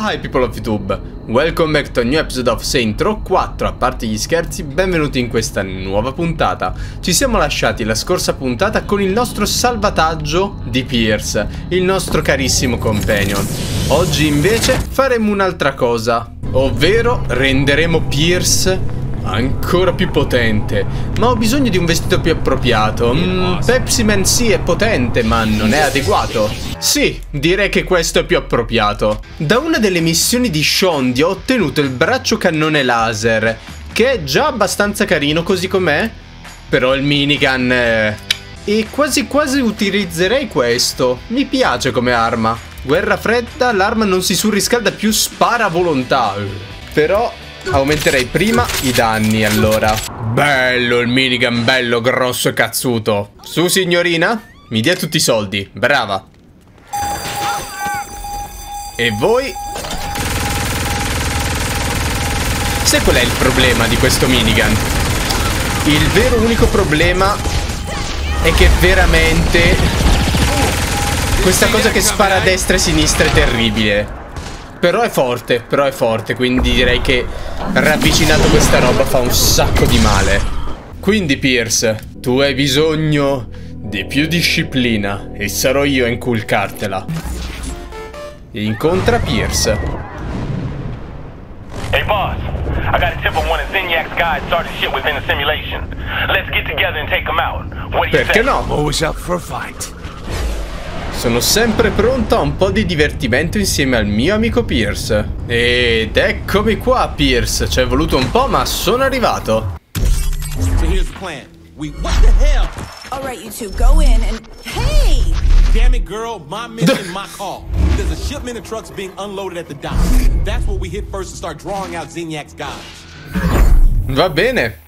Hi people of YouTube, welcome back to a new episode of Saints Row 4. A parte gli scherzi, benvenuti in questa nuova puntata. Ci siamo lasciati la scorsa puntata con il nostro salvataggio di Pierce, il nostro carissimo companion. Oggi invece faremo un'altra cosa, ovvero renderemo Pierce ancora più potente. Ma ho bisogno di un vestito più appropriato. Pepsi Man sì è potente, ma non è adeguato. Sì, direi che questo è più appropriato. Da una delle missioni di Shondi ho ottenuto il braccio cannone laser, che è già abbastanza carino così com'è. Però il minigun e quasi quasi utilizzerei questo. Mi piace come arma. Guerra fredda, l'arma non si surriscalda più, spara a volontà. Però aumenterei prima i danni, allora. Bello il minigun, bello, grosso e cazzuto. Su signorina, mi dia tutti i soldi, brava. E voi? Sai qual è il problema di questo minigun? Il vero unico problema è che veramente questa cosa che spara a destra e a sinistra è terribile. Però è forte, quindi direi che ravvicinato questa roba fa un sacco di male. Quindi Pierce, tu hai bisogno di più disciplina e sarò io a inculcartela. Incontra Pierce. Hey boss, I got a tip on one of Zinniac's guys started shit within the simulation. Let's get together and take him out. What do you Perché say? no? Always up for a fight. Sono sempre pronto a un po' di divertimento insieme al mio amico Pierce. Ed eccomi qua, Pierce. Ci è voluto un po', ma sono arrivato. So here's the plan. What the hell? All right, you two, go in and... Hey! Damn it, girl, my mission, my call. There's a shipment of trucks being unloaded at the dock. That's what we hit first to start drawing out Zinniac's guys. Va bene.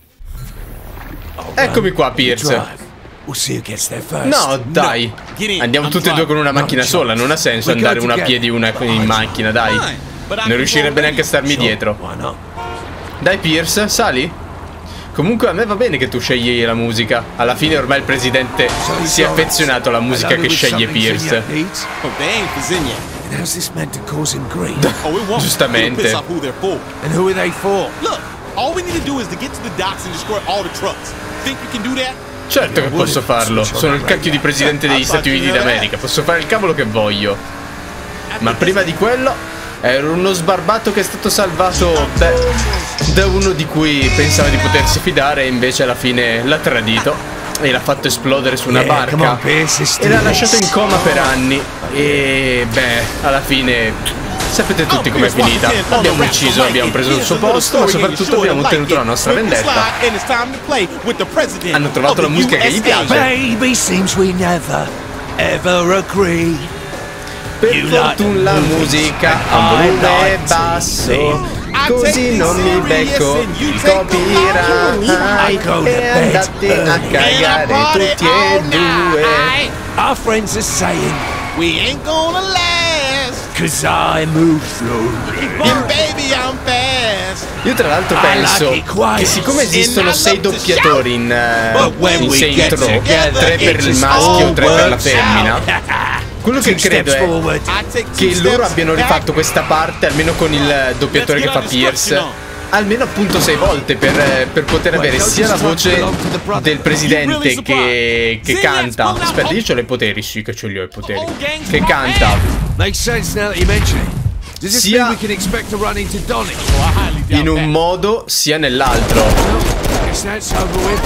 Eccomi qua, Pierce. We'll see who gets there first. No, dai. Andiamo tutti e due con una macchina sola. Non ha senso andare una a piedi, una in macchina, dai. Non riuscirebbe neanche a starmi dietro. Dai, Pierce, sali. Comunque a me va bene che tu scegli la musica. Alla fine ormai il presidente si è affezionato alla musica che sceglie Pierce. Oh, they ain't for Zinniac. And how's this meant to cause him grief? Oh, it won't. Giustamente. It'll piss off who they're for. And who are they for? Look, all we need to do is to get to the docks and destroy all the trucks. Think we can do that? Certo che posso farlo. Sono il cacchio di presidente degli Stati Uniti d'America. Posso fare il cavolo che voglio. Ma prima di quello ero uno sbarbato che è stato salvato da uno di cui pensava di potersi fidare, e invece alla fine l'ha tradito e l'ha fatto esplodere su una barca e l'ha lasciato in coma per anni. E beh, alla fine sapete tutti com'è finita. L'abbiamo ucciso, abbiamo preso il suo posto, ma soprattutto abbiamo ottenuto la nostra vendetta. Hanno trovato la musica che gli piace. Baby, seems we never ever agree. Per fortuna la musica a volume basso, così non mi becco il copyright. E andate a cagare tutti e due. Our friends are saying We ain't gonna last. 'cause I move slow. And baby, I'm fast. Io tra l'altro penso che siccome esistono 6 doppiatori in Saints Row, 3 per il maschio, 3 per la femmina, quello che credo è che loro abbiano rifatto questa parte, almeno con il doppiatore che fa Pierce, almeno appunto 6 volte per poter avere sia la voce del presidente che canta. Aspetta, io ho i poteri, sì che ce li ho i poteri. Che canta Makes sense now that you mention it. Does this sia mean we can expect to run into Donny? in un modo sia nell'altro. Guess that's over with.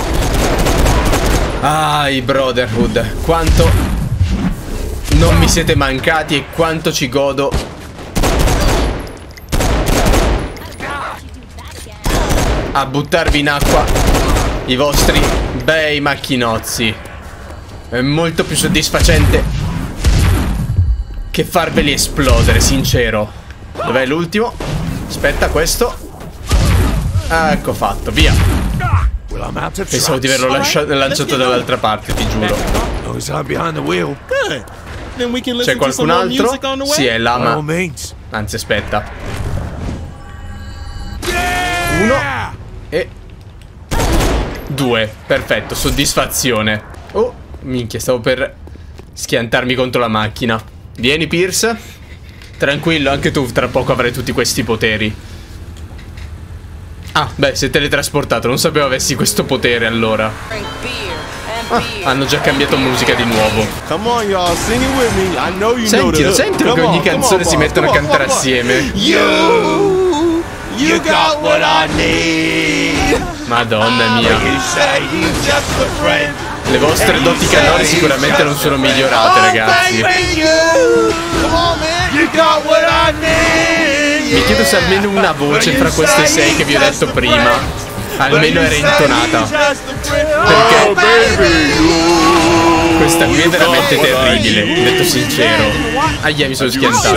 Ah, i Brotherhood, quanto non mi siete mancati e quanto ci godo a buttarvi in acqua i vostri bei macchinozzi. È molto più soddisfacente che farveli esplodere, sincero. Dov'è l'ultimo? Aspetta, questo. Ecco fatto, via. Well, I'm out of Pensavo di trucks. averlo lanciato dall'altra parte, ti giuro. Oh, is I'm behind the wheel? Good. Then we can C'è listen to some qualcun more altro? music on the way. Sì, è By all Lama. means. Anzi, aspetta. 1 e 2. Perfetto, soddisfazione. Oh, minchia, stavo per schiantarmi contro la macchina. Vieni, Pierce. Tranquillo, anche tu tra poco avrai tutti questi poteri. Ah, beh, si è teletrasportato. Non sapevo avessi questo potere allora. Hanno già cambiato musica di nuovo. Sentilo che ogni canzone si mettono a cantare assieme. You got what I need. Madonna mia. Le vostre doti canori sicuramente non sono migliorate, ragazzi. Mi chiedo se almeno una voce fra queste 6 che vi ho detto prima almeno era intonata. Perché questa qui è veramente terribile, detto sincero. Ahia, mi sono schiantato.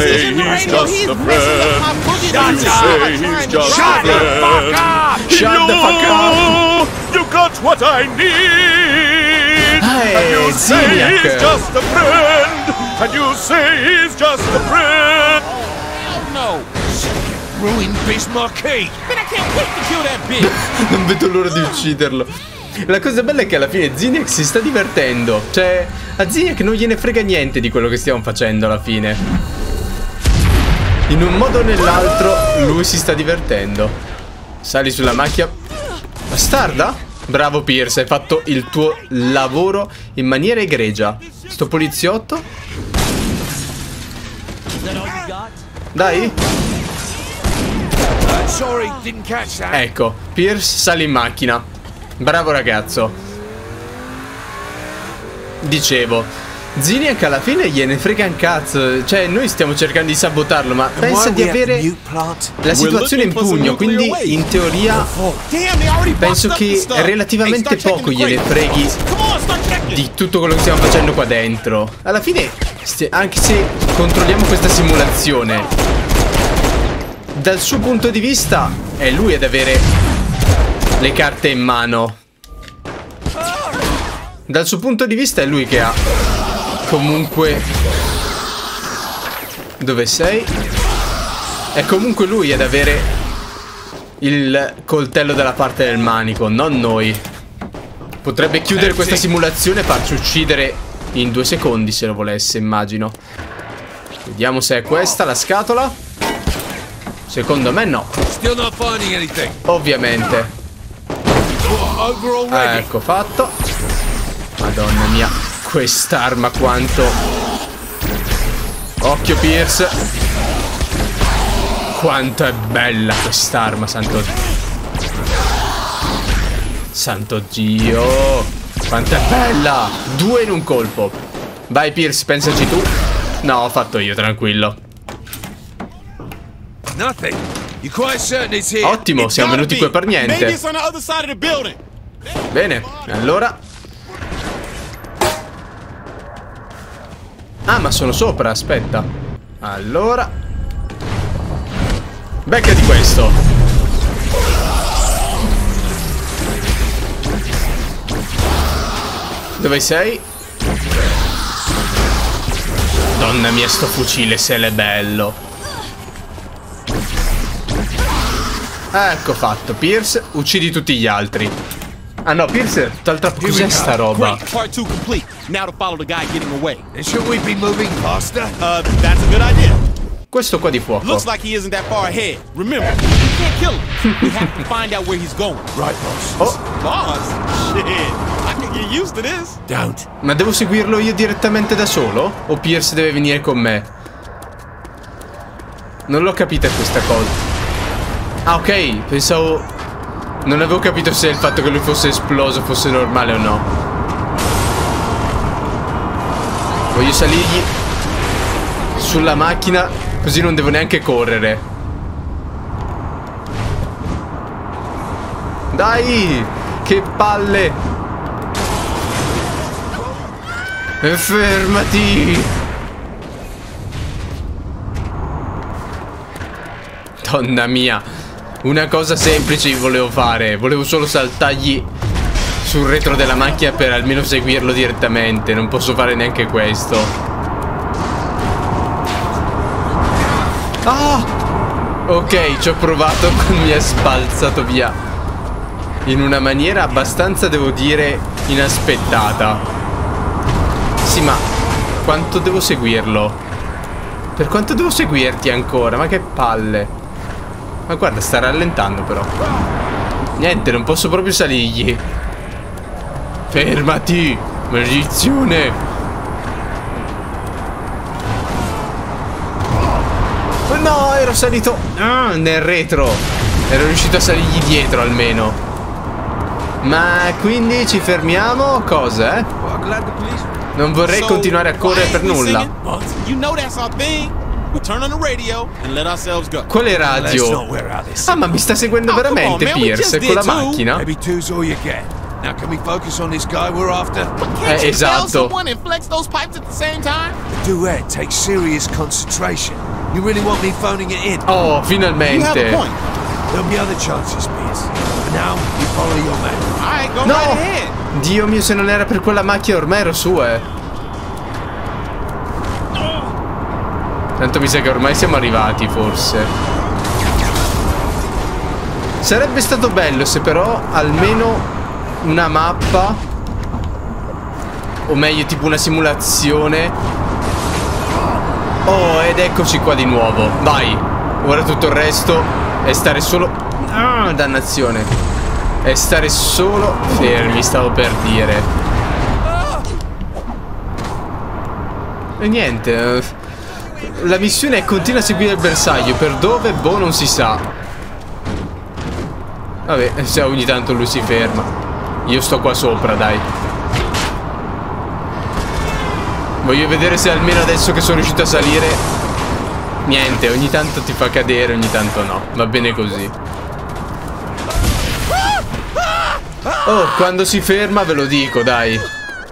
Shut the fuck up. You got what I need. Zinyak. He's just a friend. And you say he's just a friend. No. Ruined Bismarck. Man, I can't wait to kill that bitch. Non vedo l'ora di ucciderlo. La cosa bella è che alla fine Zinyak si sta divertendo. Cioè, a Zinyak non gliene frega niente di quello che stiamo facendo alla fine. In un modo o nell'altro lui si sta divertendo. Sali sulla macchina. Bastarda? Bravo Pierce, hai fatto il tuo lavoro in maniera egregia. Sto poliziotto? Dai. Sorry, didn't catch that. Ecco, Pierce sale in macchina. Bravo ragazzo. Dicevo, Zinyak alla fine gliene frega un cazzo. Cioè, noi stiamo cercando di sabotarlo, ma pensa di avere la situazione in pugno. Quindi, in teoria, penso che relativamente poco gliene freghi di tutto quello che stiamo facendo qua dentro. Alla fine, anche se controlliamo questa simulazione, dal suo punto di vista è lui ad avere le carte in mano. Dal suo punto di vista è lui che ha comunque... Dove sei? È comunque lui ad avere il coltello dalla parte del manico, non noi. Potrebbe chiudere questa simulazione e farci uccidere in 2 secondi se lo volesse, immagino. Vediamo se è questa la scatola. Secondo me no. Ovviamente. Ecco fatto. Madonna mia, quest'arma quanto. Occhio Pierce. Quanto è bella quest'arma, santo Dio. Quanto è bella. 2 in un colpo. Vai Pierce, pensaci tu. No, ho fatto io, tranquillo. Ottimo, siamo venuti qui per niente. Bene, allora. Ah, ma sono sopra, aspetta. Allora, becca di questo. Dove sei? Donna mia, sto fucile se l'è bello. Ecco fatto, Pierce, uccidi tutti gli altri. Ah no, Pierce, tutt'altra. Cos'è sta roba? Part 2 complete. Now to follow the guy getting away. Should we be moving faster? That's a good idea. Questo qua di fuoco. Looks like he isn't that far ahead. Remember, we can't kill him. We have to find out where he's going. Right, boss. Oh, Boss? Shit, I can get used to this. Don't. ma devo seguirlo io direttamente da solo? O Pierce deve venire con me? Non l'ho capita questa cosa. Ah, ok, pensavo... Non avevo capito se il fatto che lui fosse esploso fosse normale o no. Voglio salirgli sulla macchina, così non devo neanche correre. Dai! Che palle! E fermati! Donna mia! Una cosa semplice volevo fare. Volevo solo saltargli sul retro della macchina per almeno seguirlo direttamente. Non posso fare neanche questo. Ah! Ok, ci ho provato, mi ha sbalzato via in una maniera abbastanza, devo dire, inaspettata. Sì, ma quanto devo seguirlo? Per quanto devo seguirti ancora? Ma che palle. Ma guarda, sta rallentando però. Niente, non posso proprio salirgli. Fermati, maledizione. Oh no, ero salito nel retro. Ero riuscito a salirgli dietro almeno. Ma quindi ci fermiamo? Cosa, eh? Non vorrei continuare a correre per nulla. Quale radio? Ah, ma mi sta seguendo veramente Pierce con la macchina? Esatto. Oh, finalmente. No! Dio mio, se non era per quella macchina ormai ero su, Tanto mi sa che ormai siamo arrivati, forse. Sarebbe stato bello se però almeno una mappa, o meglio tipo una simulazione. Oh, ed eccoci qua di nuovo. Vai. Ora tutto il resto è stare solo... Ah, dannazione. È stare solo fermi, stavo per dire. E niente. La missione è continua a seguire il bersaglio. Per dove? Boh, non si sa. Vabbè, se ogni tanto lui si ferma. Io sto qua sopra, dai. Voglio vedere se almeno adesso che sono riuscito a salire. Niente, ogni tanto ti fa cadere, ogni tanto no. Va bene così. Oh, quando si ferma ve lo dico, dai.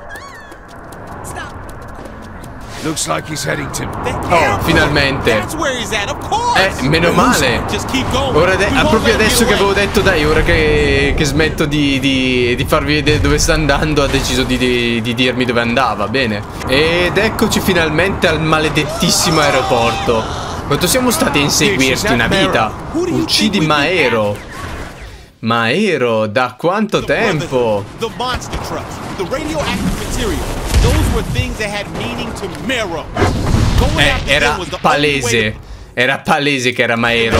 Oh, finalmente. Meno male. Ora proprio adesso che avevo detto, dai, ora che smetto di farvi vedere dove sta andando, ha deciso di dirmi dove andava. Bene. Ed eccoci finalmente al maledettissimo aeroporto. Quanto siamo stati a inseguirti una vita? Uccidi Maero. Maero, da quanto tempo? Era palese. Era palese che era Maero.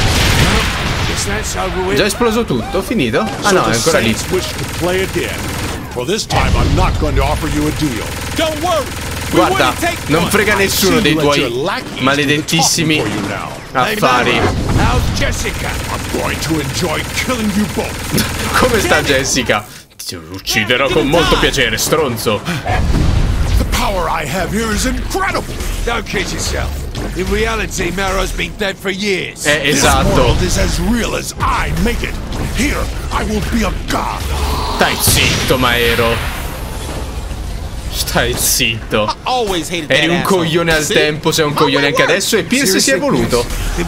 Già esploso tutto? Finito? Ah no, è ancora lì. Guarda, non frega nessuno dei tuoi maledettissimi affari. Come sta Jessica? Ti ucciderò con molto piacere, stronzo. The power I have here is incredible. Don't kid yourself. In reality, Maero's been dead for years. Esatto. This world is as real as I make it. Here, I will be a god. Stai zitto, Maero. Stai zitto. Eri un coglione al tempo, sei un coglione anche adesso e Pierce si è evoluto.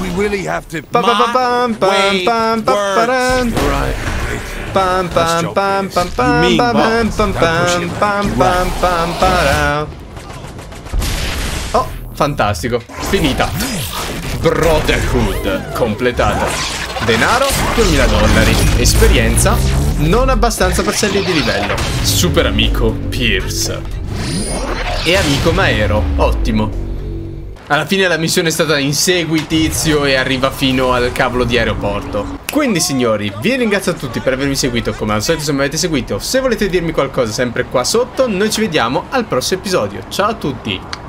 Oh, fantastico. Finita. Brotherhood completata. Denaro $2000. Esperienza non abbastanza per salire di livello. Super amico Pierce e amico Maero. Ottimo. Alla fine la missione è stata insegui tizio e arriva fino al cavolo di aeroporto. Quindi signori, vi ringrazio a tutti per avermi seguito. Come al solito, se mi avete seguito, se volete dirmi qualcosa sempre qua sotto. Noi ci vediamo al prossimo episodio. Ciao a tutti.